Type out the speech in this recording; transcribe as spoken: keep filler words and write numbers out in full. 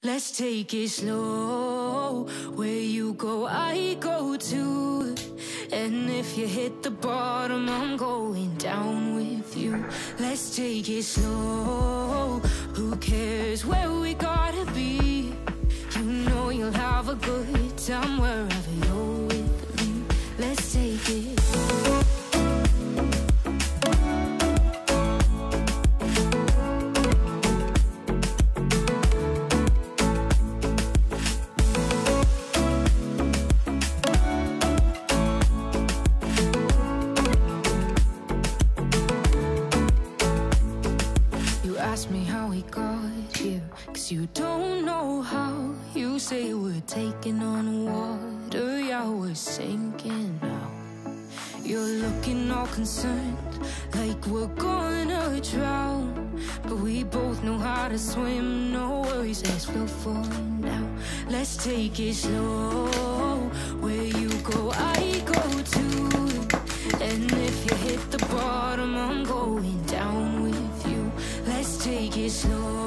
Let's take it slow. Where you go, I go too. And if you hit the bottom, I'm going down with you. Let's take it slow. Who cares where we gotta be? You know you'll have a good time wherever you're with me. Let's take it slow. Ask me how we got here, cause you don't know how. You say we're taking on water, yeah, we're sinking now. You're looking all concerned, like we're gonna drown. But we both know how to swim, no worries, let's flow for now. Let's take it slow. Where you go, I go too. And if you hit the bottom, I'm going down with you. Let's take it slow.